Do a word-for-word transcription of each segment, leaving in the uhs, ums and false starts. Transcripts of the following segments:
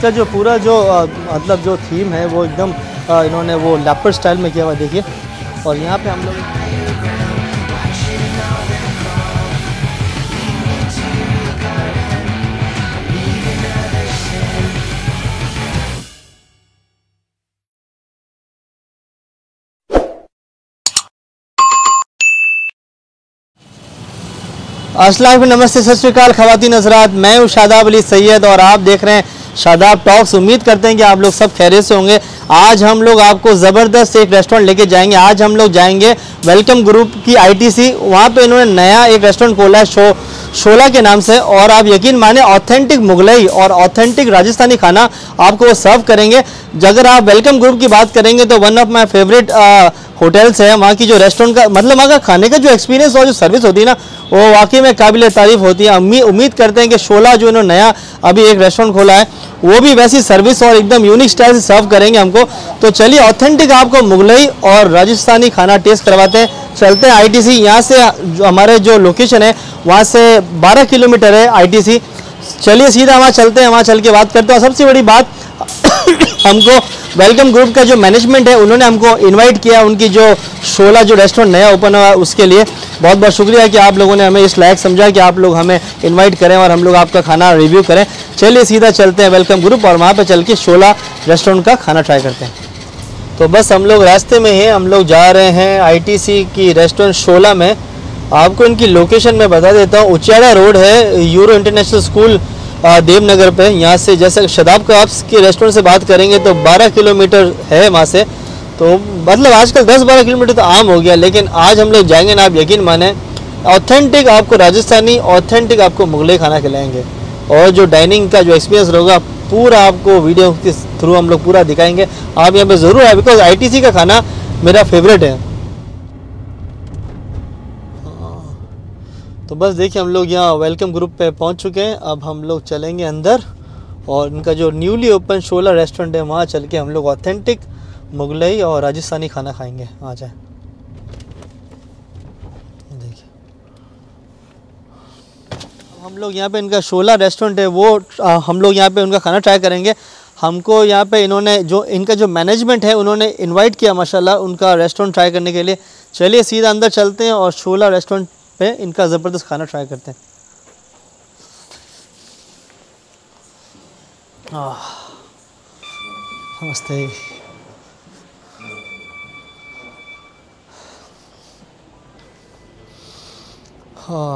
इसका जो पूरा जो आ, मतलब जो थीम है वो एकदम आ, इन्होंने वो लेपर्ड स्टाइल में किया हुआ देखिए। और यहाँ पे हम लोग अस्सलाम वालेकुम, नमस्ते, सत श्री अकाल ख़वातीन हज़रात। मैं हूँ शादाब अली सैयद और आप देख रहे हैं शादाब टॉक्स। उम्मीद करते हैं कि आप लोग सब खैरियत से होंगे। आज हम लोग आपको ज़बरदस्त एक रेस्टोरेंट लेके जाएंगे। आज हम लोग जाएंगे वेलकम ग्रुप की आईटीसी। वहाँ पे इन्होंने नया एक रेस्टोरेंट खोला है शो शोला के नाम से। और आप यकीन माने ऑथेंटिक मुगलई और ऑथेंटिक राजस्थानी खाना आपको वो सर्व करेंगे। अगर आप वेलकम ग्रुप की बात करेंगे तो one of my favourite hotels है। वहाँ की जो रेस्टोरेंट का मतलब वहाँ का खाने का जो एक्सपीरियंस और जो सर्विस होती है ना, वो वाकई में काबिल तारीफ़ होती है। उम्मीद उम्मीद करते हैं कि शोला जो इन्होंने नया अभी एक रेस्टोरेंट खोला है वो भी वैसी सर्विस और एकदम यूनिक स्टाइल से सर्व करेंगे हमको। तो चलिए ऑथेंटिक आपको मुगलई और राजस्थानी खाना टेस्ट करवाते हैं। चलते हैं आईटीसी। यहाँ से जो हमारे जो लोकेशन है वहाँ से बारह किलोमीटर है आईटीसी। चलिए सीधा वहाँ चलते हैं, वहाँ चल के बात करते हैं। और सबसे बड़ी बात हमको वेलकम ग्रुप का जो मैनेजमेंट है उन्होंने हमको इनवाइट किया, उनकी जो शोला जो रेस्टोरेंट नया ओपन हुआ उसके लिए बहुत बहुत शुक्रिया कि आप लोगों ने हमें इस लायक समझा कि आप लोग हमें इनवाइट करें और हम लोग आपका खाना रिव्यू करें। चलिए सीधा चलते हैं वेलकम ग्रुप और वहाँ पे चल के शोला रेस्टोरेंट का खाना ट्राई करते हैं। तो बस हम लोग रास्ते में हैं, हम लोग जा रहे हैं आईटीसी की रेस्टोरेंट शोला में। आपको इनकी लोकेशन मैं बता देता हूँ। उचाड़ा रोड है, यूरो इंटरनेशनल स्कूल देवनगर पे। यहाँ से जैसे शदाब कबाब्स के रेस्टोरेंट से बात करेंगे तो बारह किलोमीटर है वहाँ से। तो मतलब आजकल दस बारह किलोमीटर तो आम हो गया, लेकिन आज हम लोग जाएंगे ना, आप यकीन माने ऑथेंटिक आपको राजस्थानी ऑथेंटिक आपको मुगलई खाना खिलाएंगे। और जो डाइनिंग का जो एक्सपीरियंस होगा पूरा आपको वीडियो के थ्रू हम लोग पूरा दिखाएंगे। आप यहाँ पे ज़रूर आए बिकॉज आईटीसी का खाना मेरा फेवरेट है। तो बस देखिए हम लोग यहाँ वेलकम ग्रुप पे पहुँच चुके हैं। अब हम लोग चलेंगे अंदर और इनका जो न्यूली ओपन शोला रेस्टोरेंट है वहाँ चल के हम लोग ऑथेंटिक मुगलई और राजस्थानी खाना खाएंगे। आ जाए देखिए हम लोग यहाँ पे इनका शोला रेस्टोरेंट है वो आ, हम लोग यहाँ पे उनका खाना ट्राई करेंगे। हमको यहाँ पे इन्होंने जो इनका जो मैनेजमेंट है उन्होंने इनवाइट किया माशाल्लाह उनका रेस्टोरेंट ट्राई करने के लिए। चलिए सीधा अंदर चलते हैं और शोला रेस्टोरेंट पे इनका ज़बरदस्त खाना ट्राई करते हैं। नमस्ते। हाँ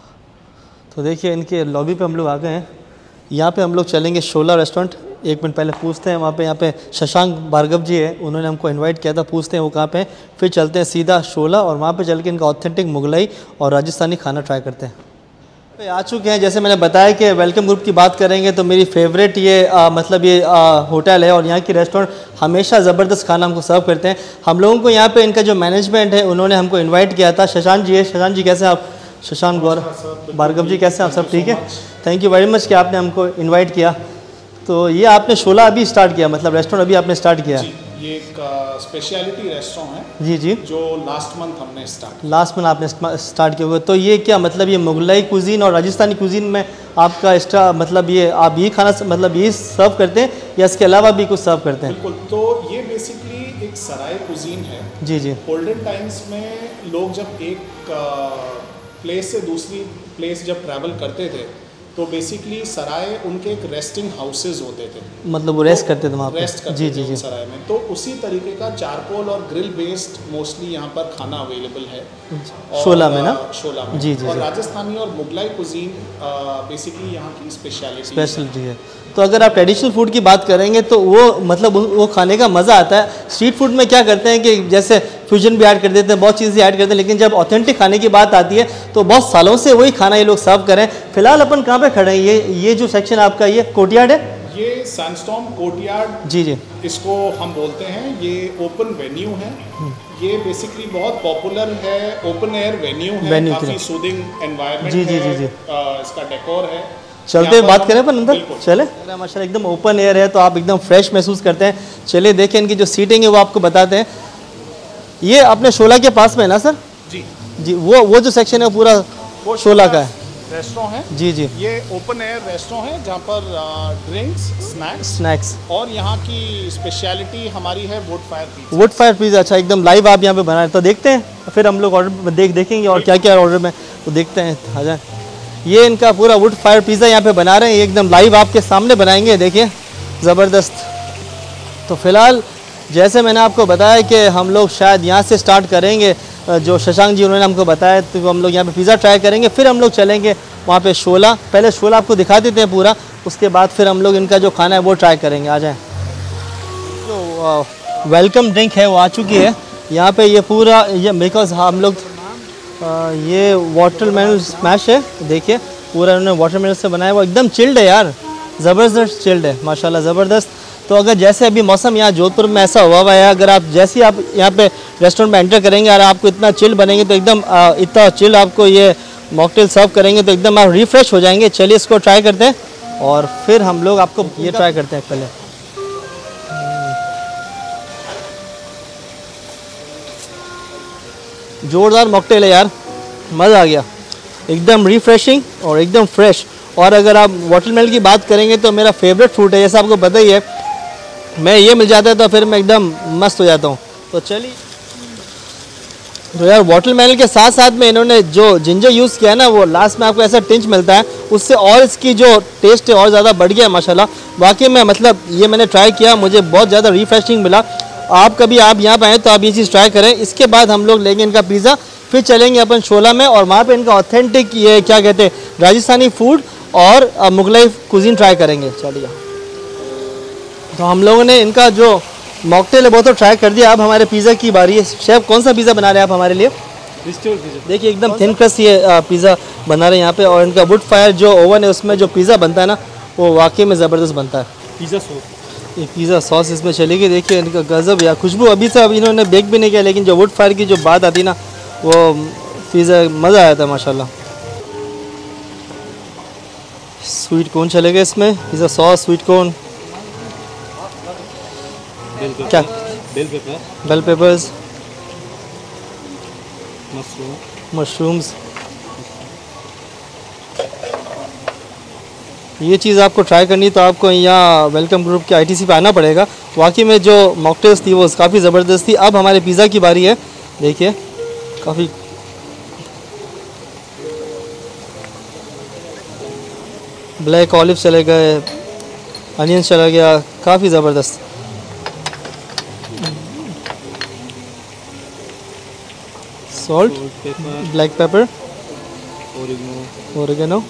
तो देखिए इनके लॉबी पे हम लोग आ गए हैं। यहाँ पे हम लोग चलेंगे शोला रेस्टोरेंट। एक मिनट पहले पूछते हैं वहाँ पे, यहाँ पे शशांक भार्गव जी है, उन्होंने हमको इनवाइट किया था, पूछते हैं वो कहाँ पे हैं। फिर चलते हैं सीधा शोला और वहाँ पे चल के इनका ऑथेंटिक मुगलई और राजस्थानी खाना ट्राई करते हैं। पे आ चुके हैं। जैसे मैंने बताया कि वेलकम ग्रुप की बात करेंगे तो मेरी फेवरेट ये आ, मतलब ये होटल है और यहाँ की रेस्टोरेंट हमेशा ज़बरदस्त खाना हमको सर्व करते हैं। हम लोगों को यहाँ पे इनका जो मैनेजमेंट है उन्होंने हमको इनवाइट किया था। शशांक जी है, शशांक जी कैसे आप? शशांक गौरव भार्गव जी कैसे आप? सब ठीक है, थैंक यू वेरी मच कि आपने हमको इन्वाइट किया। तो ये आपने शोला अभी स्टार्ट किया, मतलब रेस्टोरेंट अभी आपने स्टार्ट किया? जी, ये एक स्पेशलिटी रेस्टोरेंट है जी जी, जो लास्ट मंथ हमने स्टार्ट लास्ट मंथ आपने स्टार्ट किया हुआ। तो ये क्या मतलब ये मुगलई कुजीन और राजस्थानी कुजीन में आपका एक्स्ट्रा मतलब ये आप ये खाना मतलब ये सर्व करते हैं या इसके अलावा भी कुछ सर्व करते हैं? बिल्कुल, तो ये बेसिकली एक सराय कुजीन है। जी जी। ओल्डन टाइम्स में लोग जब एक प्लेस से दूसरी प्लेस जब ट्रैवल करते थे तो बेसिकली सराय उनके एक रेस्टिंग हाउसेज होते थे, मतलब वो रेस्ट तो करते थे वहाँ पे? रेस्ट करते जी थे जी जी सराय में। तो उसी तरीके का चारकोल और ग्रिल बेस्ड मोस्टली यहाँ पर खाना अवेलेबल है शोला में ना? शोला में। जी जी और जी। राजस्थानी और मुगलाई कुजीन बेसिकली यहाँ की स्पेशलिटी स्पेशलिटी है। तो अगर आप ट्रेडिशनल फूड की बात करेंगे तो वो मतलब वो खाने का मज़ा आता है। स्ट्रीट फूड में क्या करते हैं कि जैसे फ्यूजन भी ऐड कर देते हैं, बहुत चीज़ें ऐड करते हैं, लेकिन जब ऑथेंटिक खाने की बात आती है तो बहुत सालों से वही खाना ये लोग सर्व करें। फिलहाल अपन कहाँ पे खड़े हैं? ये ये जो सेक्शन आपका ये कोर्टयार्ड है? ये सैंडस्टॉर्म कोर्टयार्ड जी जी, इसको हम बोलते हैं। ये ओपन वेन्यू है। ये बेसिकली बहुत पॉपुलर है, ओपन एयर वेन्यू है, काफी सूदिंग एनवायरनमेंट जी जी जी जी। इसका डेकोर है। चलते हुए बात करें अपन अंदर, चले? माशाल्लाह एकदम ओपन एयर है तो आप एकदम फ्रेश महसूस करते हैं। चलिए देखें इनकी जो सीटिंग है वो आपको बताते हैं। ये अपने शोला के पास में है ना सर? जी जी। वो वो जो सेक्शन है पूरा शोला का है? रेस्टोरेंट है। जी जी। ये ओपन एयर रेस्टोरेंट है जहाँ पर ड्रिंक्स, स्नैक्स स्नैक्स और यहाँ की स्पेशलिटी हमारी है wood fire pizza. Wood fire pizza, अच्छा एकदम लाइव आप यहाँ पे बना रहे हैं। तो देखते हैं फिर हम लोग ऑर्डर देख देखेंगे और क्या क्या ऑर्डर में, तो देखते हैं। आ जाए, ये इनका पूरा वुड फायर पिज़्ज़ा यहाँ पे बना रहे हैं, एकदम लाइव आपके सामने बनाएंगे, देखिए ज़बरदस्त। तो फिलहाल जैसे मैंने आपको बताया कि हम लोग शायद यहाँ से स्टार्ट करेंगे, जो शशांक जी उन्होंने हमको बताया, तो हम लोग यहाँ पे पिज़्ज़ा ट्राई करेंगे, फिर हम लोग चलेंगे वहाँ पे शोला। पहले शोला आपको दिखा देते हैं पूरा, उसके बाद फिर हम लोग इनका जो खाना है वो ट्राई करेंगे। आ जाएँ। जो वेलकम ड्रिंक है वो आ चुकी है यहाँ पे, ये पूरा ये बिकॉज हम लोग आ, ये वाटरमेलन स्मैश है, देखिए पूरा उन्होंने वाटरमेलन से बनाया हुआ, एकदम चिल्ड है यार, ज़बरदस्त चिल्ड है माशाल्लाह, ज़बरदस्त। तो अगर जैसे अभी मौसम यहाँ जोधपुर में ऐसा हुआ हुआ है, अगर आप जैसे ही आप यहाँ पे रेस्टोरेंट में एंटर करेंगे और आपको इतना चिल बनेंगे, तो एकदम आ, इतना चिल आपको ये मॉकटेल सर्व करेंगे तो एकदम आप रिफ़्रेश हो जाएंगे। चलिए इसको ट्राई करते हैं और फिर हम लोग आपको ये ट्राई करते हैं। पहले जोरदार मॉकटेल है यार, मज़ा आ गया, एकदम रिफ़्रेशिंग और एकदम फ्रेश। और अगर आप वाटरमेलन की बात करेंगे तो मेरा फेवरेट फ्रूट है, जैसा आपको पता ही है, मैं ये मिल जाता है तो फिर मैं एकदम मस्त हो जाता हूँ। तो चलिए, तो यार वाटरमेलन के साथ साथ में इन्होंने जो जिंजर यूज़ किया है ना, वो लास्ट में आपको ऐसा टिंच मिलता है, उससे और इसकी जो टेस्ट है और ज़्यादा बढ़ गया है माशाल्लाह। वाकई में मतलब ये मैंने ट्राई किया, मुझे बहुत ज़्यादा रिफ़्रेशिंग मिला। आप कभी आप यहाँ पर आएँ तो आप ये चीज़ ट्राई करें। इसके बाद हम लोग लेंगे इनका पिज़्ज़ा, फिर चलेंगे अपन शोला में और वहाँ पर इनका ऑथेंटिक ये क्या कहते हैं राजस्थानी फूड और मुगलाई कुजीन ट्राई करेंगे। चलिए, तो हम लोगों ने इनका जो मॉकटेल है वो तो ट्राई कर दिया, अब हमारे पिज़्ज़ा की बारी है। शेफ़ कौन सा पिज़्ज़ा बना रहे हैं आप हमारे लिए? देखिए एकदम थिन क्रस्ट ये पिज़्ज़ा बना रहे हैं यहाँ पे, और इनका वुड फायर जो ओवन है उसमें जो पिज़्ज़ा बनता है ना, वो वाकई में ज़बरदस्त बनता है। पिज़्ज़ा सॉस, ये पिज़्ज़ा सॉस इसमें चलेगी, देखिए इनका गज़ब या खुशबू। अभी से अभी इन्होंने बेक भी नहीं किया, लेकिन जो वुड फायर की जो बात आती ना, वो पिज़्ज़ा मज़ा आया था माशाल्लाह। स्वीट कॉर्न चलेगा इसमें, पिज़्ज़ा सॉस, स्वीट कॉर्न, क्या bell pepper, bell peppers, mushroom, mushrooms. ये चीज़ आपको ट्राई करनी तो आपको यहाँ वेलकम ग्रुप के आईटीसी पे आना पड़ेगा। वाकई में जो मॉकटेल्स थी वो काफ़ी ज़बरदस्त थी। अब हमारे पिज़्ज़ा की बारी है, देखिए काफ़ी ब्लैक ऑलिव चले गए, अनियन चला गया, काफ़ी ज़बरदस्त। Salt, black pepper, oregano,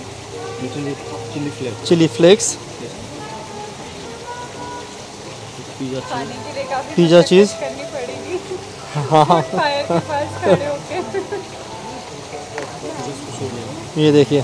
chilli flakes, pizza cheese, हाँ हाँ ये देखिए।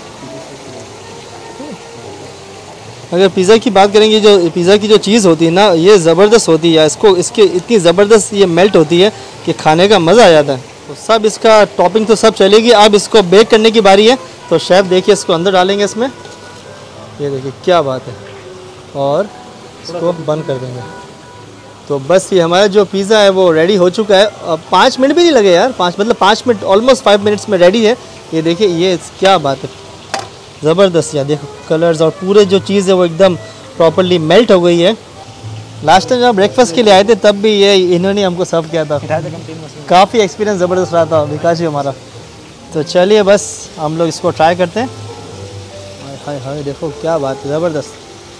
अगर पिज़्ज़ा की बात करेंगे, जो पिज़्ज़ा की जो चीज़ होती है ना, ये ज़बरदस्त होती है, इसको इसके इतनी ज़बरदस्त ये मेल्ट होती है कि खाने का मज़ा आ जाता है। तो सब इसका टॉपिंग तो सब चलेगी, अब इसको बेक करने की बारी है। तो शेफ़ देखिए इसको अंदर डालेंगे इसमें, ये देखिए क्या बात है, और इसको बंद कर देंगे। तो बस ये हमारा जो पिज़्ज़ा है वो रेडी हो चुका है। अब पाँच मिनट भी नहीं लगे यार, पाँच मतलब पाँच मिनट ऑलमोस्ट फाइव मिनट्स में रेडी है। ये देखिए ये क्या बात है, ज़बरदस्त यार, देखो कलर्स और पूरे जो चीज़ है वो एकदम प्रॉपर्ली मेल्ट हो गई है। लास्ट टाइम जब ब्रेकफास्ट के लिए आए थे तब भी ये इन्होंने हमको सर्व किया था, काफ़ी एक्सपीरियंस ज़बरदस्त रहा था विकास जी हमारा। तो चलिए बस हम लोग इसको ट्राई करते हैं। हाय हाय हाय, देखो क्या बात है, ज़बरदस्त।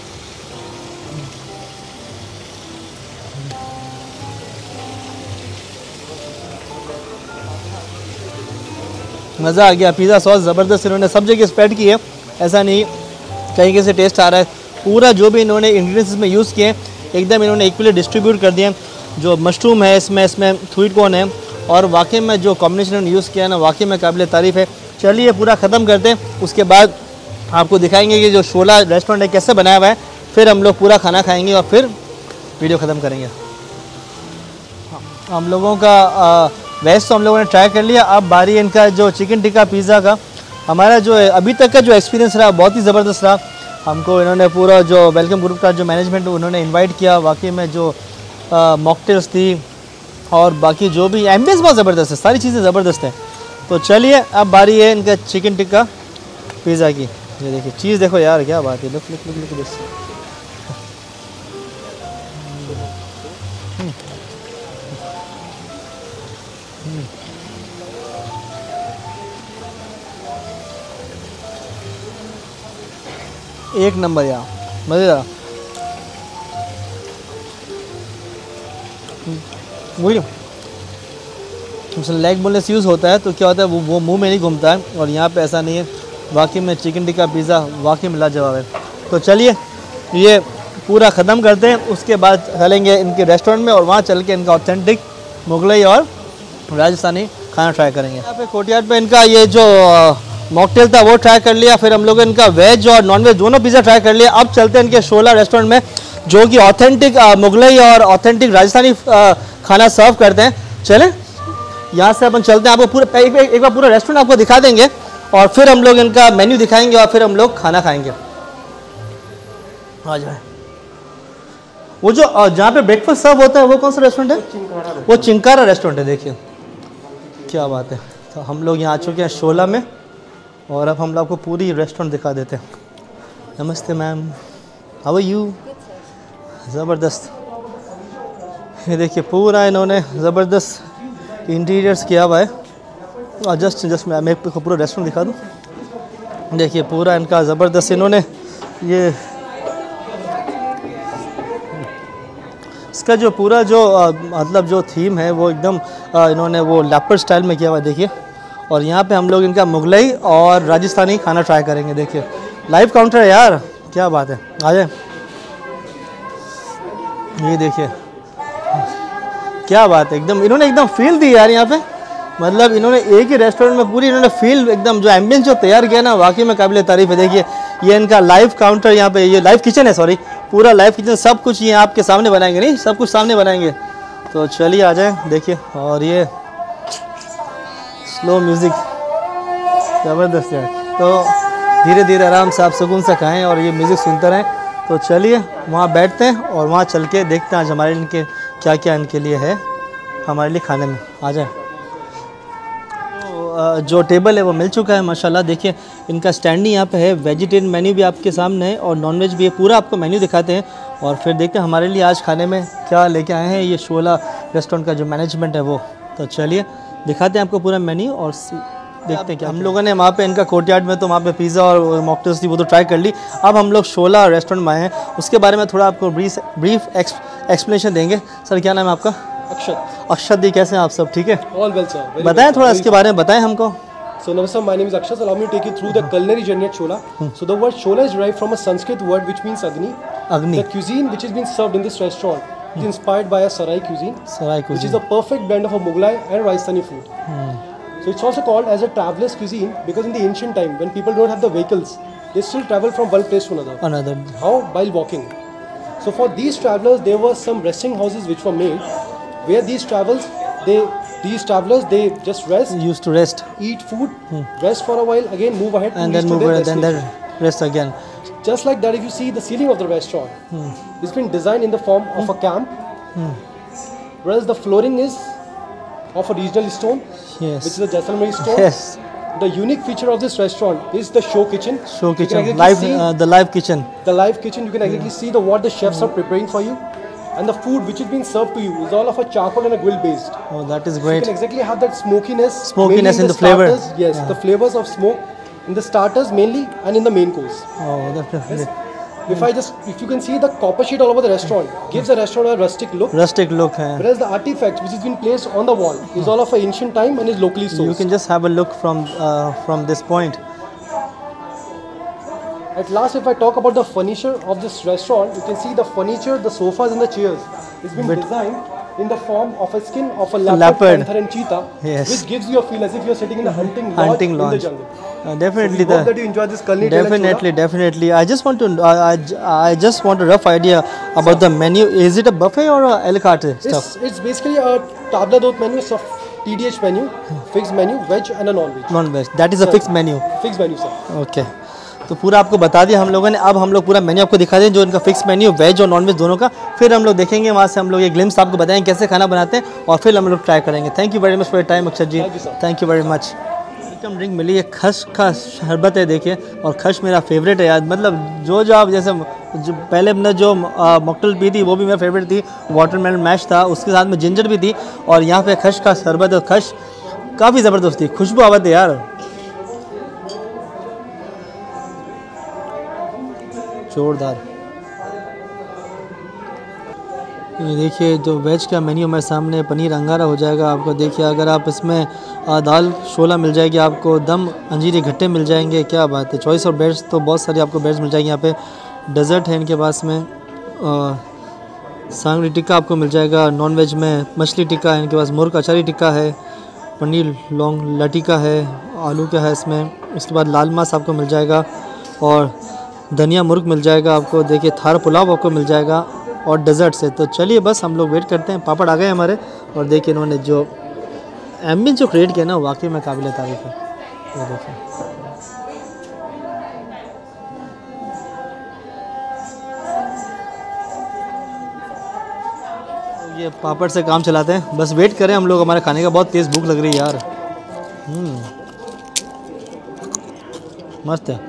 मज़ा आ गया, पिज़्ज़ा सॉस ज़बरदस्त इन्होंने सब जगह स्प्रेड की है, ऐसा नहीं कहीं कहीं से टेस्ट आ रहा है। पूरा जो भी इन्होंने इंग्रेडिएंट्स में यूज़ किए एकदम इन्होंने इक्वली डिस्ट्रीब्यूट कर दिए। जो मशरूम है इसमें इसमें स्वीट कॉर्न है, और वाकई में जो कॉम्बिनेशन इन्होंने यूज़ किया है ना, वाकई में काबिल तारीफ़ है। चलिए पूरा ख़त्म करते हैं, उसके बाद आपको दिखाएंगे कि जो शोला रेस्टोरेंट है कैसे बनाया हुआ है, फिर हम लोग पूरा खाना खाएँगे और फिर वीडियो ख़त्म करेंगे। हम लोगों का आ, वेज तो हम लोगों ने ट्राई कर लिया, अब बारी इनका जो चिकन टिक्का पिज़्ज़ा का। हमारा जो अभी तक का जो एक्सपीरियंस रहा बहुत ही ज़बरदस्त रहा। हमको इन्होंने पूरा जो वेलकम ग्रुप का जो मैनेजमेंट उन्होंने इनवाइट किया, वाकई में जो मॉकटेल्स थी और बाकी जो भी एम्बियंस बहुत ज़बरदस्त है, सारी चीज़ें ज़बरदस्त हैं। तो चलिए अब बारी है इनका चिकन टिक्का। पिज़्ज़ा की। ये देखिए चीज़ देखो यार, क्या बात है। Look look look look this. एक नंबर यार, मज़ेदार। वही लेग बोनलेस यूज़ होता है तो क्या होता है, वो वो मुंह में नहीं घूमता है, और यहाँ पे ऐसा नहीं है। वाकई में चिकन टिक्का पिज़्ज़ा वाकई में लाजवाब है। तो चलिए ये पूरा ख़त्म करते हैं, उसके बाद चलेंगे इनके रेस्टोरेंट में और वहाँ चल के इनका ऑथेंटिक मुगलई और राजस्थानी खाना ट्राई करेंगे। यहाँ पे कोर्टयार्ड पे इनका ये जो मॉकटेल था वो ट्राई कर लिया, फिर हम लोग इनका वेज और नॉन वेज दोनों पिज़्ज़ा ट्राई कर लिया। अब चलते हैं इनके शोला रेस्टोरेंट में, जो कि ऑथेंटिक मुगलई और ऑथेंटिक राजस्थानी खाना सर्व करते हैं। चलें यहाँ से अपन चलते हैं, आपको पूरा एक, एक, एक बार पूरा रेस्टोरेंट आपको दिखा देंगे और फिर हम लोग इनका मेन्यू दिखाएंगे और फिर हम लोग खाना खाएंगे। आ जाए। वो जो जहाँ पे ब्रेकफास्ट सर्व होता है वो कौन सा रेस्टोरेंट है? वो चिंकारा रेस्टोरेंट है। देखिए क्या बात है। तो हम लोग यहाँ आ चुके हैं शोला में और अब हम लोग आपको पूरी रेस्टोरेंट दिखा देते हैं। नमस्ते मैम, हाउ आर यू? ज़बरदस्त। ये देखिए पूरा इन्होंने ज़बरदस्त इंटीरियर्स किया हुआ है। और जस्ट जस्ट मैं मैं पूरा रेस्टोरेंट दिखा दूँ। देखिए पूरा इनका ज़बरदस्त इन्होंने ये इसका जो पूरा जो आ, मतलब जो थीम है वो एकदम इन्होंने वो लेपर्ड स्टाइल में किया हुआ है। देखिए, और यहाँ पे हम लोग इनका मुगलई और राजस्थानी खाना ट्राई करेंगे। देखिए लाइव काउंटर है यार, क्या बात है। आ जाए। ये देखिए क्या बात है, एकदम इन्होंने एकदम फील दी यार यहाँ पे। मतलब इन्होंने एक ही रेस्टोरेंट में पूरी इन्होंने फील एकदम जो एम्बियंस जो तैयार किया ना, वाकई में काबिल तारीफ है। देखिए ये इनका लाइव काउंटर यहाँ पे, ये लाइव किचन है, सॉरी पूरा लाइव किचन, सब कुछ ये आपके सामने बनाएंगे, नहीं सब कुछ सामने बनाएंगे। तो चलिए आ जाए। देखिए और ये स्लो म्यूज़िक ज़बरदस्त है। तो धीरे धीरे आराम से आप सुकून से खाएँ और ये म्यूज़िक सुनते रहें। तो चलिए वहाँ बैठते हैं और वहाँ चल के देखते हैं आज हमारे इनके क्या क्या इनके लिए है हमारे लिए खाने में। आ जाए। तो जो टेबल है वो मिल चुका है माशाल्लाह। देखिए इनका स्टैंड ही यहाँ पे है, वेजिटेरियन मेन्यू भी आपके सामने है और नॉनवेज भी है। पूरा आपको मेन्यू दिखाते हैं और फिर देखते हैं हमारे लिए आज खाने में क्या लेके आए हैं ये शोला रेस्टोरेंट का जो मैनेजमेंट है वो। तो चलिए दिखाते हैं आपको पूरा मेन्यू और देखते हैं क्या। हम लोगों ने वहाँ पे इनका कोर्टयार्ड में तो वहाँ पे पिज़्ज़ा और मॉकटेल्स थी वो तो ट्राई कर ली। अब हम लोग शोला रेस्टोरेंट में आए हैं, उसके बारे में थोड़ा आपको ब्रीफ ब्रीफ एक्सप्लेनेशन देंगे। सर क्या नाम है आपका? अक्षत। अक्षत जी, कैसे हैं आप सब? ठीक है, ऑल वेल सर। बताएं थोड़ा इसके बारे में बताएं हमको। So namaste, my name is Akshat. Allow me to take you through the culinary journey at Shola. So the word Shola is derived from a Sanskrit word which means Agni. Agni. The cuisine which is being served in this restaurant is inspired by a Sarai cuisine, Sarai which cuisine, is a perfect blend of a Mughlai and Rajasthani food. So it's also called as a traveler's cuisine because in the ancient time when people don't have the vehicles, they still travel from one place to another. another. How? While walking. So for these travelers, there were some resting houses which were made, where these travels, they these travelers they just rest, used to rest eat food, rest for a while, again move ahead, and to then reach to move their on, then destination. then rest again. Just like that, if you see the ceiling of the restaurant, it's been designed in the form of a camp, whereas the flooring is of a regional stone, Yes. which is a Jaisalmeri stone. Yes. The unique feature of this restaurant is the show kitchen. Show You can kitchen, exactly live, see uh, the live kitchen. the live kitchen. You can exactly see the what the chefs are preparing for you, and the food which is being served to you is all of a charcoal and a grill based. Oh, that is You great. can exactly have that smokiness. Smokiness mainly in the flavor. starters. Yes, the flavors of smoke in the starters mainly and in the main course. Oh, that is great. If I just, if you can see the copper sheet all over the restaurant, gives the restaurant a rustic look. Rustic look है. Whereas the artifacts which has been placed on the wall is all of a ancient time and is locally sourced. You can just have a look from uh, from this point. At last, if I talk about the furniture of this restaurant, you can see the furniture, the sofas and the chairs. It's been But- designed in the form of a skin of a leopard, leopard. panther and cheetah, Yes. which gives you a feel as if you're sitting in a hunting lodge Hunting in lodge. the jungle. Uh, So definitely we hope that the. you enjoy this culinary tale at Definitely, Chola. definitely. I just want to. I, I, j- I just want a rough idea about the menu. Is it a buffet or a a la carte stuff? It's, it's basically a tabla dot menu, it's a T D H menu, fixed menu, veg and a non-veg. Non-veg. That is a fixed menu. Fixed menu, sir. Okay तो पूरा आपको बता दिया हम लोगों ने। अब हम लोग पूरा मेन्यू आपको दिखा दें जो इनका फिक्स मेन्यू वेज और नॉन वेज दोनों का। फिर हम लोग देखेंगे वहाँ से हम लोग ये ग्लिम्स आपको बताएंगे कैसे खाना बनाते हैं और फिर हम लोग ट्राई करेंगे। Thank you very much for your time Akshat ji. Thank you, sir. Thank you very much. Welcome drink मिली है, खश का शरबत है देखिए, और खश मेरा फेवरेट है यार। मतलब जो जो आप जैसे जो पहले हमने जो मॉकटेल पी थी वो भी मेरा फेवरेट थी, वाटरमेलन मैश था, उसके साथ में जिंजर भी थी, और यहाँ पे खश का शरबत है। खश काफ़ी ज़बरदस्त थी, खुशबू आवत है यार, जोरदार। ये देखिए जो वेज का मेन्यू हमारे सामने, पनीर अंगारा हो जाएगा आपको। देखिए अगर आप इसमें आ, दाल शोला मिल जाएगी आपको, दम अंजीरी घट्टे मिल जाएंगे, क्या बात है। चॉइस और बेड्स तो बहुत सारी आपको बेड्स मिल जाएंगे। यहाँ पे डेज़र्ट है इनके पास में, सांगरी टिक्का आपको मिल जाएगा। नॉन वेज में मछली टिक्का है इनके पास, मुर्ग अचारी टिक्का है, पनीर लौंग लटिका है, आलू का है इसमें। उसके बाद लाल मांस आपको मिल जाएगा, और धनिया मुर्ग मिल जाएगा आपको। देखिए थार पुलाव आपको मिल जाएगा, और डेजर्ट से। तो चलिए बस हम लोग वेट करते हैं। पापड़ आ गए हमारे, और देखिए इन्होंने जो एम्बियंस जो क्रिएट किया ना वाकई में काबिल तारीफ़ है। ये देखिए तो ये पापड़ से काम चलाते हैं, बस वेट करें हम लोग, हमारे खाने का बहुत तेज़ भूख लग रही है यार। हम्म मस्त है,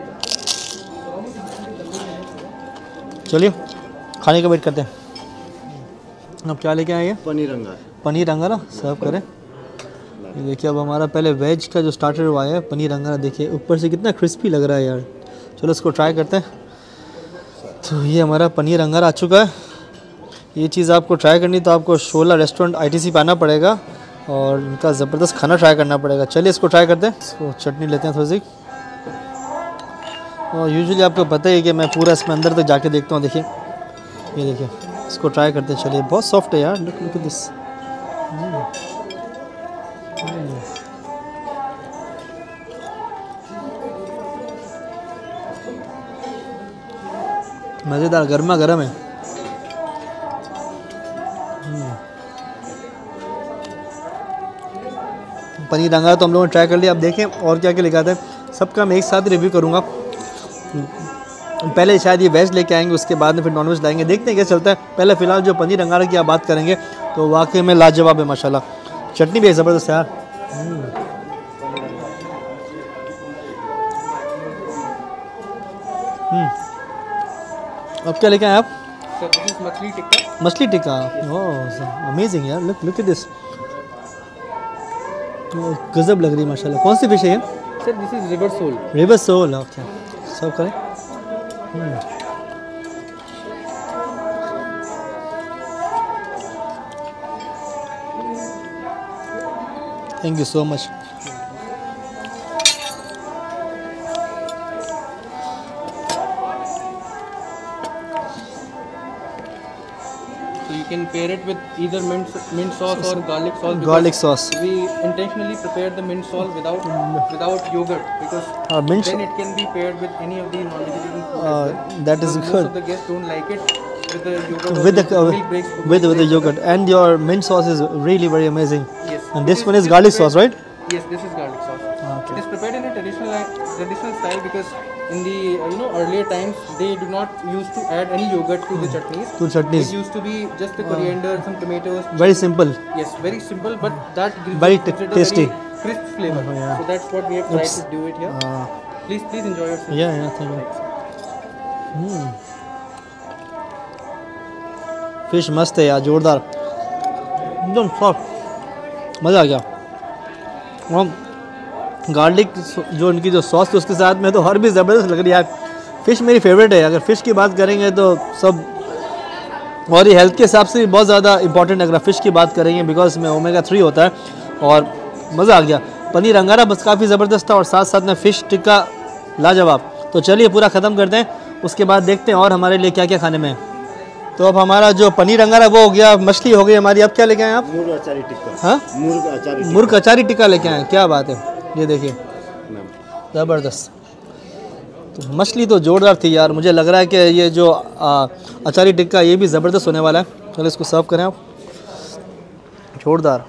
चलिए खाने का वेट करते हैं। अब क्या लेके आए? पनीर अंगारा। पनीर अंगारा सर्व करें। ये देखिए अब हमारा पहले वेज का जो स्टार्टर हुआ है पनीर अंगारा, देखिए ऊपर से कितना क्रिस्पी लग रहा है यार। चलो इसको ट्राई करते हैं। तो ये हमारा पनीर अंगारा आ चुका है। ये चीज़ आपको ट्राई करनी तो आपको शोला रेस्टोरेंट आईटीसी पे आना पड़ेगा, और इनका ज़बरदस्त खाना ट्राई करना पड़ेगा। चलिए इसको ट्राई करते हैं। इसको चटनी लेते हैं थोड़ी सी, और यूजुअली आपको पता ही है कि मैं पूरा इसमें अंदर तक जाके देखता हूँ। देखिए ये देखिए इसको ट्राई करते हैं। चलिए बहुत सॉफ्ट है यार, लुक लुक एट दिस। मज़ेदार, गर्मा गर्म है। पनीर अंगारा तो हम लोगों ने ट्राई कर लिया। अब देखें और क्या क्या लिखा था, सबका मैं एक साथ रिव्यू करूँगा। पहले शायद ये वेज लेके आएंगे, उसके बाद में फिर नॉन वेज लाएंगे, देखते हैं क्या चलता है। पहले फ़िलहाल जो पनीर अंगारा की आप बात करेंगे तो वाकई में लाजवाब है माशाल्लाह। चटनी भी है ज़बरदस्त यार। हम्म अब क्या लेके आए आप? So this is machhli tikka. Machhli tikka, oh amazing यार, लुक लुक एट दिस, गजब लग रही है माशाल्लाह। कौन सी फिश है ये? Sir this is river sole. River sole, okay serve करें। Thank you so much. So you can pair it with either mint mint sauce or garlic sauce. because Garlic sauce. We intentionally prepared the mint sauce without without yogurt because Uh, mint then it can be paired with any of the non-vegetarian food. Uh, as well. that is Because good. Most of the guests don't like it with the yogurt. or with the uh, milk breaks, with with the breaks yogurt, and your mint sauce is really very amazing. Yes. And It this one is it garlic prepared- sauce, right? Yes, this is garlic sauce. Okay. It is prepared in a traditional traditional style because in the uh, you know earlier times they do not used to add any yogurt to the chutneys. To chutneys. It used to be just the coriander, some tomatoes. Very simple. Yes, very simple, but that gives Very gives t- it a tasty. very crisp flavor. Oh, yeah. So that's what we have tried Oops. to do it here. Uh, Please, please enjoy your food. yeah, yeah, thank you. Hmm. Fish मस्त है यार, जोरदार, एकदम soft, मज़ा आ गया। और garlic जो इनकी जो सॉस थी उसके साथ में तो और भी ज़बरदस्त लग रही है यार। फ़िश मेरी फेवरेट है। अगर फ़िश की बात करेंगे तो सब, और ये हेल्थ के हिसाब से भी बहुत ज़्यादा इंपॉर्टेंट है अगर फ़िश की बात करेंगे, बिकॉज इसमें ओमेगा थ्री होता है, और मज़ा आ गया। पनीर अंगारा बस काफ़ी ज़बरदस्त था, और साथ साथ में फ़िश टिक्का लाजवाब। तो चलिए पूरा ख़त्म करते हैं, उसके बाद देखते हैं और हमारे लिए क्या क्या खाने में है। तो अब हमारा जो पनीर अंगारा वो हो गया, मछली हो गई हमारी। अब क्या लेके आए आप? मुर्ग अचारी टिक्का। हाँ, मुर्ग अचारी मुर्ग अचारी टिक्का लेके आए, क्या बात है। ये देखिए टिक्का। ज़बरदस्त। तो मछली तो जोरदार थी यार, मुझे लग रहा है कि ये जो आ, अचारी टिक्का ये भी ज़बरदस्त होने वाला है। चलो इसको सर्व करें आप, जोरदार।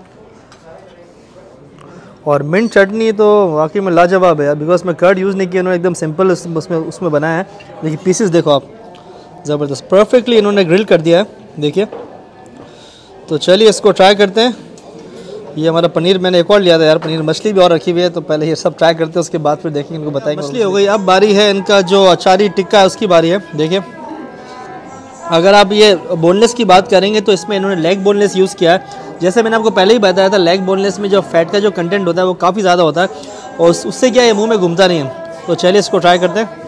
और मिंट चटनी तो वाकई में लाजवाब है यार, बिकॉज मैं कर्ड यूज़ नहीं किया, उन्होंने एकदम सिंपल उसमें उसमें बनाया है। देखिए पीसेस देखो आप, ज़बरदस्त, परफेक्टली इन्होंने ग्रिल कर दिया है, देखिए। तो चलिए इसको ट्राई करते हैं। ये हमारा पनीर मैंने एक और लिया था यार, पनीर मछली भी और रखी हुई है, तो पहले ये सब ट्राई करते हैं, उसके बाद फिर देखेंगे, इनको बताएंगे। मछली हो गई, अब बारी है इनका जो अचारी टिक्का है उसकी बारी है। देखिए अगर आप ये बोनलेस की बात करेंगे तो इसमें इन्होंने लेग बोनलेस यूज़ किया है। जैसे मैंने आपको पहले ही बताया था, लेग बोनलेस में जो फैट का जो कंटेंट होता है वो काफ़ी ज़्यादा होता है और उससे क्या है मुँह में घूमता नहीं है। तो चलिए इसको ट्राई करते हैं।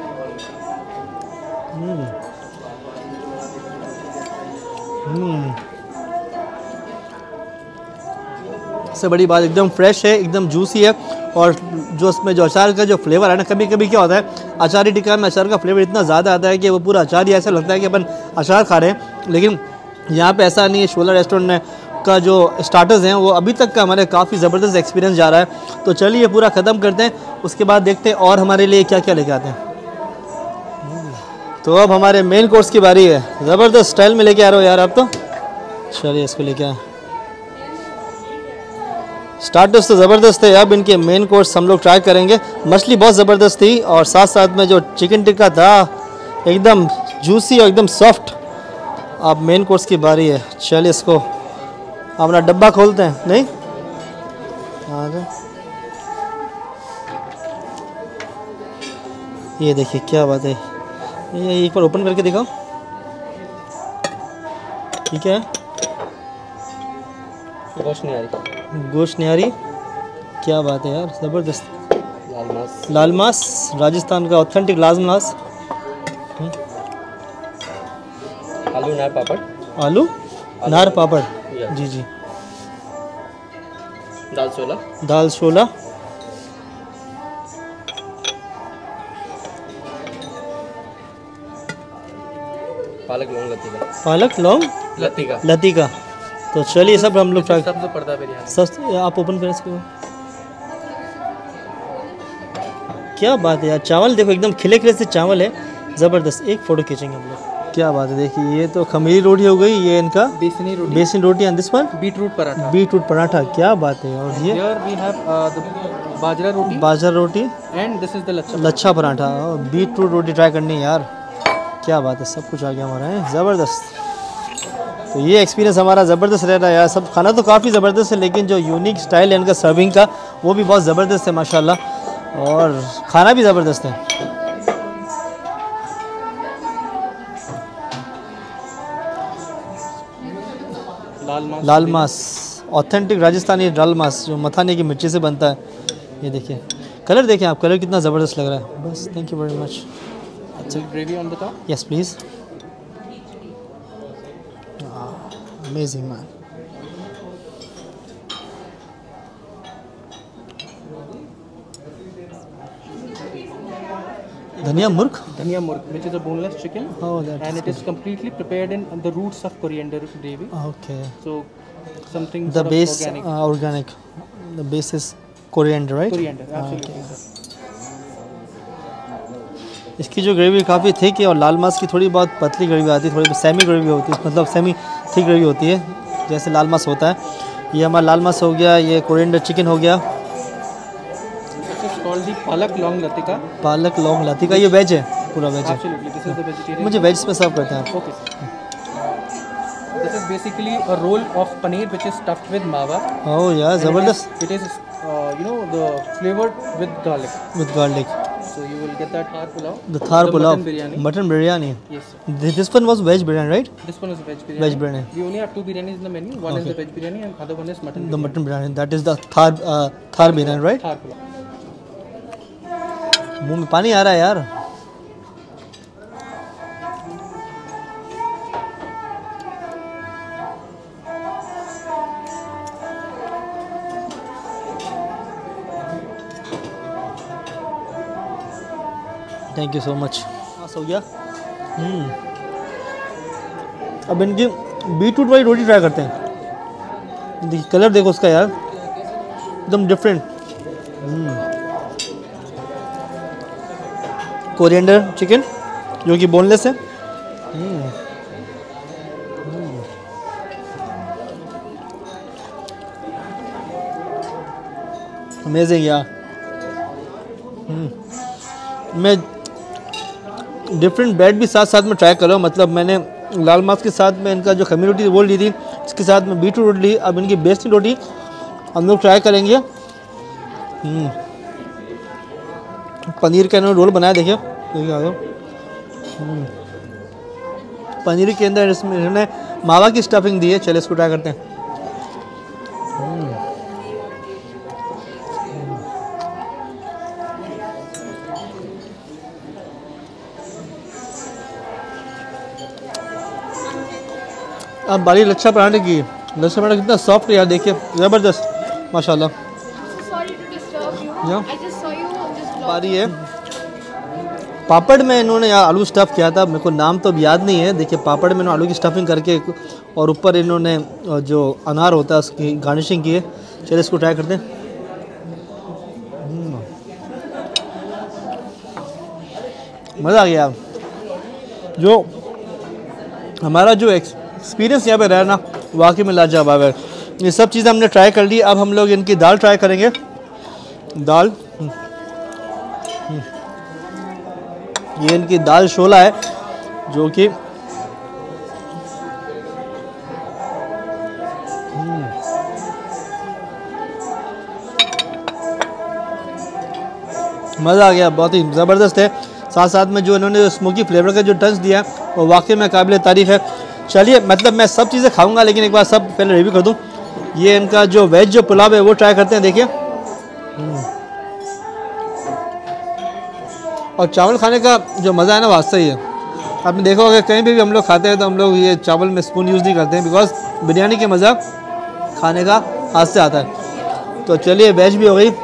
सबसे बड़ी बात एकदम फ्रेश है, एकदम जूसी है और जो उसमें जो अचार का जो फ्लेवर है ना, कभी कभी क्या होता है अचारी टिक्का में अचार का फ्लेवर इतना ज़्यादा आता है कि वो पूरा अचार ही ऐसा लगता है कि अपन अचार खा रहे हैं, लेकिन यहाँ पे ऐसा नहीं है। शोला रेस्टोरेंट में का जो स्टार्टर्स हैं वो अभी तक का हमारे काफ़ी ज़बरदस्त एक्सपीरियंस जा रहा है। तो चलिए पूरा ख़त्म करते हैं, उसके बाद देखते हैं और हमारे लिए क्या क्या लेके आते हैं। तो अब हमारे मेन कोर्स की बारी है। ज़बरदस्त स्टाइल में लेके आ रहे हो यार आप तो। चलिए इसको लेके आए। स्टार्टर्स तो ज़बरदस्त है, अब इनके मेन कोर्स हम लोग ट्राई करेंगे। मछली बहुत ज़बरदस्त थी और साथ साथ में जो चिकन टिक्का था एकदम जूसी और एकदम सॉफ्ट। अब मेन कोर्स की बारी है। चलिए इसको अपना डब्बा खोलते हैं। नहीं आ जाए, ये देखिए क्या बात है, ये एक बार ओपन करके दिखाओ। ठीक है, गोश्त नहीं आ रही, गोश्त नहीं आ रही, क्या बात है यार, ज़बरदस्त। लाल मांस, लाल मांस, राजस्थान का ऑथेंटिक लाल मांस। आलू नार पापड़, आलू नार पापड़, जी जी। दाल छोला, दाल छोला, पालक लौंग लतीका, पालक लौंग लतीका, लतीका। तो चलिए सब हम लोग ट्राई। सबसे पर्दा बिरयानी, सब आप ओपन करें इसको। क्या बात है यार, चावल देखो एकदम खिले खिले से चावल है, ज़बरदस्त। एक फ़ोटो खींचेंगे हम लोग। क्या बात है, देखिए ये तो खमीरी रोटी हो गई, ये इनका besani roti, besan roti and this one beetroot paratha, beetroot paratha. क्या बात है। और ये Here we have uh, the bajra roti bajra roti, and this is the लच्छा। लच्छा पराठा और बीटरूट रोटी ट्राई करनी है यार। क्या बात है, सब कुछ आ गया हमारा है, ज़बरदस्त। तो ये एक्सपीरियंस हमारा ज़बरदस्त रह रहा है यार। सब खाना तो काफ़ी ज़बरदस्त है, लेकिन जो यूनिक स्टाइल है इनका सर्विंग का वो भी बहुत ज़बरदस्त है माशाल्लाह, और खाना भी ज़बरदस्त है। लाल मांस, लाल मांस, ऑथेंटिक राजस्थानी लाल मांस जो मथाने की मिर्ची से बनता है। ये देखिए कलर, देखें आप, कलर कितना ज़बरदस्त लग रहा है। बस, थैंक यू वेरी मच। अच्छा, gravy on the top, yes please. Amazing man. Dhaniya murg, धनिया मुर्ग, which is a boneless chicken, oh that and is it is completely prepared in the roots of coriander gravy. okay, So something the sort of base organic. uh, organic, the base is coriander, right? Coriander, absolutely. Sir. इसकी जो gravy काफ़ी thick है और लाल मांस की थोड़ी बहुत पतली ग्रेवी आती है, थोड़ी सेमी ग्रेवी होती है, मतलब सेमी थिक ग्रेवी होती है जैसे लाल मांस होता है। ये हमारा लाल मांस हो गया, ये कोरिएंडर चिकन हो गया। This is called the palak long latika. पालक लौंग लतीका, ये वेज है, पूरा वेज है। Absolutely, this is the vegetarian. मुझे वेज में सर्व करते हैं। Okay. This is basically a roll of paneer which is stuffed with mawa. ओह यार, And it is- ज़बरदस्त। It is, uh, you know, the flavored with garlic. With garlic, So you will get that thar pulao. The Thar the pulao, Mutton biryani. Mutton biryani. Yes, sir. This one was veg biryani, right? This one is veg biryani. Veg biryani. We only have two biryanis in the menu. One is the veg biryani and other one is mutton. The mutton biryani, that is the Thar Thar biryani, right? Thar pulao. मुंह में पानी आ रहा है यार। Thank you so much. हो गया। हम्म अब इनकी बीटरूट वाली रोटी ट्राई करते हैं। देखिए कलर देखो उसका यार, एकदम डिफरेंट। कोरिएंडर चिकन जो कि बोनलेस है। अमेजिंग यार। मैं डिफरेंट ब्रेड भी साथ साथ में ट्राई कर रहा हूँ, मतलब मैंने लाल मांस के साथ में इनका जो खमीर रोटी वो ली थी, इसके साथ में बीटरूट रोटी ली। अब इनकी बेसनी रोटी हम लोग ट्राई करेंगे। हम्म, पनीर का इन्होंने रोल बनाया, देखिए देखिए आ जाओ। हम्म, पनीर के अंदर इसमें इन्होंने मावा की स्टफिंग दी है। चलिए इसको ट्राई करते हैं। अब बारी लच्छा पराठे की। लच्छा पराठा कितना सॉफ्ट है यार, देखिए ज़बरदस्त माशाल्लाह। Sorry to disturb you. Yeah. I just saw you on this vlog. बारी है पापड़ में इन्होंने यार आलू स्टफ़ किया था, मेरे को नाम तो अब याद नहीं है। देखिए पापड़ में इन्होंने आलू की स्टफिंग करके और ऊपर इन्होंने जो अनार होता है उसकी गार्निशिंग की है। चलिए इसको ट्राई करते हैं। मज़ा आ गया। जो हमारा जो एक्सपीरियंस यहाँ पे रहा ना, वाकई में लाजवाब है। ये सब चीज़ें हमने ट्राई कर ली। अब हम लोग इनकी दाल ट्राई करेंगे। दाल, ये इनकी दाल शोला है जो कि मज़ा आ गया, बहुत ही ज़बरदस्त है। साथ साथ में जो इन्होंने स्मोकी फ्लेवर का जो टच दिया है वो वाकई में काबिल तारीफ़ है। चलिए मतलब मैं सब चीज़ें खाऊंगा लेकिन एक बार सब पहले रिव्यू कर दूं। ये इनका जो वेज जो पुलाव है वो ट्राई करते हैं, देखिए। और चावल खाने का जो मज़ा है ना वास्ता ही है। आपने देखा होगा कहीं भी, भी हम लोग खाते हैं तो हम लोग ये चावल में स्पून यूज़ नहीं करते हैं, बिकॉज बिरयानी के मज़ा खाने का हाथ से आता है। तो चलिए वेज भी हो गई।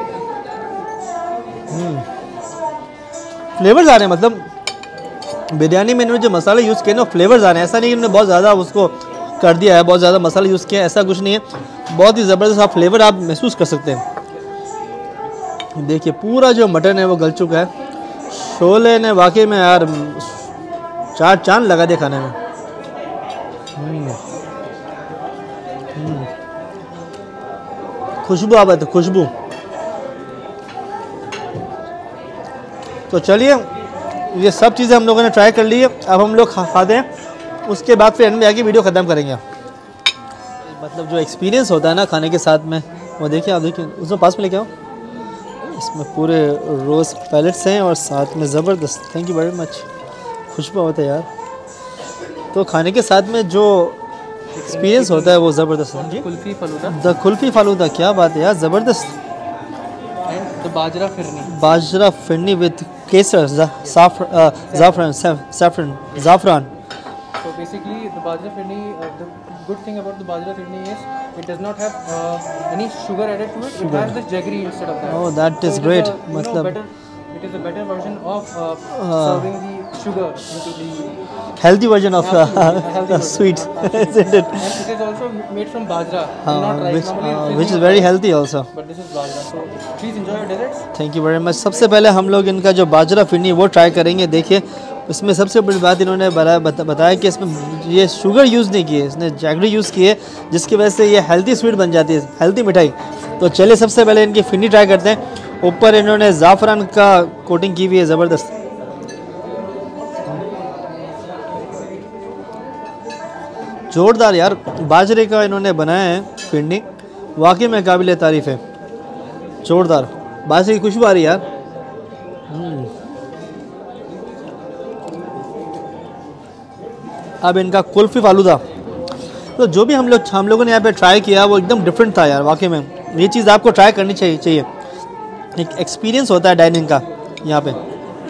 फ्लेवर्स आ रहे हैं, मतलब बिरयानी में इन्होंने जो मसाले यूज़ किए ना फ्लेवर्स आ रहे हैं। ऐसा नहीं कि इन्होंने बहुत ज़्यादा उसको कर दिया है, बहुत ज़्यादा मसाला यूज़ किया है, ऐसा कुछ नहीं है। बहुत ही ज़बरदस्त आप फ्लेवर आप महसूस कर सकते हैं। देखिए पूरा जो मटन है वो गल चुका है। शोले ने वाकई में यार चार चांद लगा दिया खाने में। खुशबू आ रही है, खुशबू। तो चलिए ये सब चीज़ें हम लोगों ने ट्राई कर ली है। अब हम लोग खा खाते हैं, उसके बाद फिर एंड में आके वीडियो ख़त्म करेंगे। मतलब जो एक्सपीरियंस होता है ना खाने के साथ में, वो देखिए आप देखिए उसमें पास में लेके आओ। इसमें पूरे रोज़ पैलेट्स हैं और साथ में ज़बरदस्त, थैंक यू वेरी मच, खुशबू होता है यार। तो खाने के साथ में जो एक्सपीरियंस होता है वो ज़बरदस्त है। कुल्फी फालूदा, द कुल्फ़ी फालूदा, क्या बात है यार, ज़बरदस्त। And the bajra phirni, bajra phirni with kesar, ज़ाफ़रान, सैफ़रन, ज़ाफ़रान। So basically, the bajra firni, uh, the good thing about the bajra firni is it does not have uh, any sugar added to it. It has the jaggery instead of that. Oh, that is so great. It is a, you know, मतलब better, it is a better version of uh, serving the sugar into the healthy version of uh, healthy version, sweet, not actually. isn't it? And it is also made from bajra, Uh, not rice. which, Normally uh, it which is not very rice, healthy also. But this is bajra. So please enjoy your desserts. Thank you very much. सबसे पहले हम लोग इनका जो बाजरा फिरनी वो try करेंगे। देखिए इसमें सबसे बड़ी बात इन्होंने बता, बता, बताया कि इसमें ये शुगर यूज़ नहीं की है, इसने जैगरी यूज़ की है, जिसकी वजह से ये हेल्दी स्वीट बन जाती है, हेल्दी मिठाई। तो चलिए सबसे पहले इनकी फिरनी ट्राई करते हैं। ऊपर इन्होंने ज़ाफ़रान का कोटिंग की हुई है, ज़बरदस्त। जोरदार यार, बाजरे का इन्होंने बनाया है फिरनी, वाकई में काबिल तारीफ़ है, जोरदार। बाजरे की खुशबू आ रही है यार। अब इनका कुल्फ़ी फालूदा, तो जो भी हम लोग हम लोगों ने यहाँ पे ट्राई किया वो एकदम डिफरेंट था यार। वाकई में ये चीज़ आपको ट्राई करनी चाहिए चाहिए एक एक्सपीरियंस होता है डाइनिंग का यहाँ पे।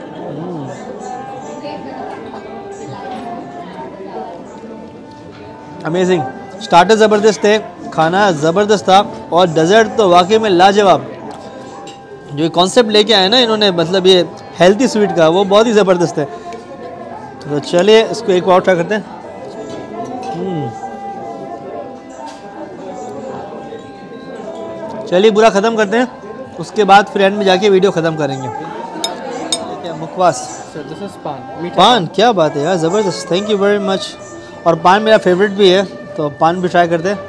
अमेजिंग, स्टार्टर ज़बरदस्त थे, खाना ज़बरदस्त था और डेज़र्ट तो वाकई में लाजवाब। जो कॉन्सेप्ट लेके आए ना इन्होंने, मतलब ये हेल्थी स्वीट का, वो बहुत ही ज़बरदस्त है। तो चलिए इसको एक और ट्राई करते हैं। चलिए बुरा ख़त्म करते हैं, उसके बाद फिर एंड में जाके वीडियो ख़त्म करेंगे। क्या मुखवास, So this is pan. मीठा पान, क्या बात है यार, ज़बरदस्त, थैंक यू वेरी मच। और पान मेरा फेवरेट भी है, तो पान भी ट्राई करते हैं।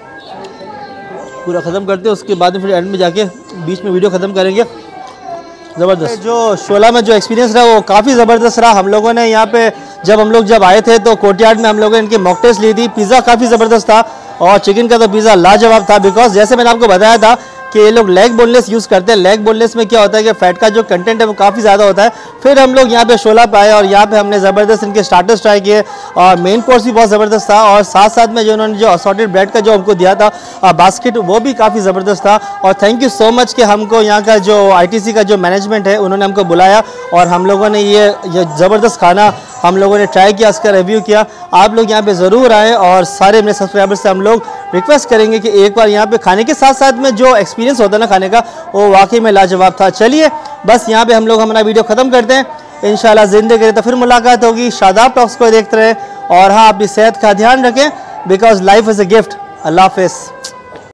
पूरा ख़त्म करते हैं, उसके बाद में फिर एंड में जाके बीच में वीडियो ख़त्म करेंगे। ज़बरदस्त। जो शोला में जो एक्सपीरियंस रहा वो काफ़ी ज़बरदस्त रहा। हम लोगों ने यहाँ पे जब हम लोग जब आए थे तो कोर्टयार्ड में हम लोगों ने इनकी मॉक टेस्ट ली थी। पिज़्ज़ा काफ़ी ज़बरदस्त था और चिकन का तो पिज़्ज़ा लाजवाब था। बिकॉज जैसे मैंने आपको बताया था कि ये लोग लेग बोनलेस यूज़ करते हैं। लेग बोनलेस में क्या होता है कि फैट का जो कंटेंट है वो काफ़ी ज़्यादा होता है। फिर हम लोग यहाँ पे शोला पे आए और यहाँ पे हमने ज़बरदस्त इनके स्टार्टर्स ट्राई किए और मेन कोर्स भी बहुत ज़बरदस्त था। और साथ साथ में जो उन्होंने जो असॉर्टेड ब्रेड का जो हमको दिया था बास्केट वो भी काफ़ी ज़बरदस्त था। और थैंक यू सो मच कि हमको यहाँ का जो आई टी सी का जो मैनेजमेंट है उन्होंने हमको बुलाया और हम लोगों ने ये ये ज़बरदस्त खाना हम लोगों ने ट्राई किया, इसका रिव्यू किया। आप लोग यहाँ पे ज़रूर आएँ और सारे मेरे सब्सक्राइबर्स से हम लोग रिक्वेस्ट करेंगे कि एक बार यहाँ पे खाने के साथ साथ में जो एक्सपीरियंस होता है ना खाने का वो वाकई में लाजवाब था। चलिए बस यहाँ पे हम लोग हमारा वीडियो ख़त्म करते हैं। इंशाल्लाह ज़िंदगी रहे तो फिर मुलाकात होगी। शादाब टॉक्स को देखते रहें और हाँ अपनी सेहत का ध्यान रखें because life is a gift. अल्लाह हाफ़िज़।